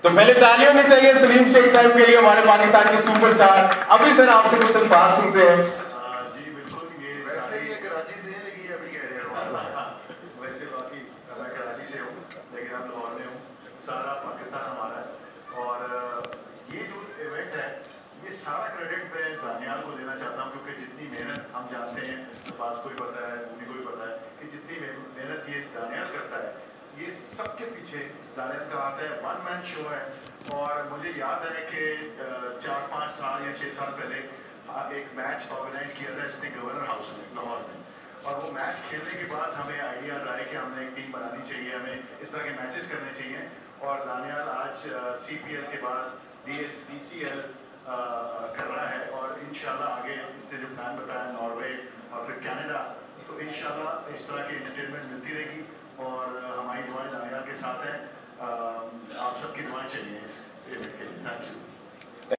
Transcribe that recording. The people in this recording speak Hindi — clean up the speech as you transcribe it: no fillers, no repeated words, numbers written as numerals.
तो पहले तालियां होनी चाहिए सलीम शेख साहब के लिए, हमारे पाकिस्तान के सुपरस्टार। अभी सर आपसे कुछ अल्फाज सुनते हैं। जी बिल्कुल, ये वैसे ये कराची से है लेकिन ये अभी कह रहे हो वैसे बाकी मैं कराची से हूँ लेकिन अब लाहौर में हूँ। सारा पाकिस्तान हमारा है और ये जो इवेंट है ये सारा क्रेडिट मैं दानियाल को देना चाहता हूँ, क्योंकि जितनी मेहनत हम जानते हैं, बात को भी पता है, भूमि को भी पता है कि जितनी मेहनत ये दानियाल करता है, ये सबके पीछे दानियाल का हाथ है। वन मैन शो है और मुझे याद है कि 4-5 साल या 6 साल पहले एक मैच ऑर्गेनाइज किया था इसने गवर्नर हाउस में लाहौर में, और वो मैच खेलने के बाद हमें आइडियाज आए कि हमने एक टीम बनानी चाहिए, हमें इस तरह के मैचेस करने चाहिए। और दानियाल आज CPL के बाद DCL कर रहा है और इंशाल्लाह आगे इसने जो प्लान बताया नॉर्वे और फिर कनाडा, तो इंशाल्लाह इस तरह की एंटरटेनमेंट मिलती रहेगी और हमारी दुआएं दानियाल के साथ हैं।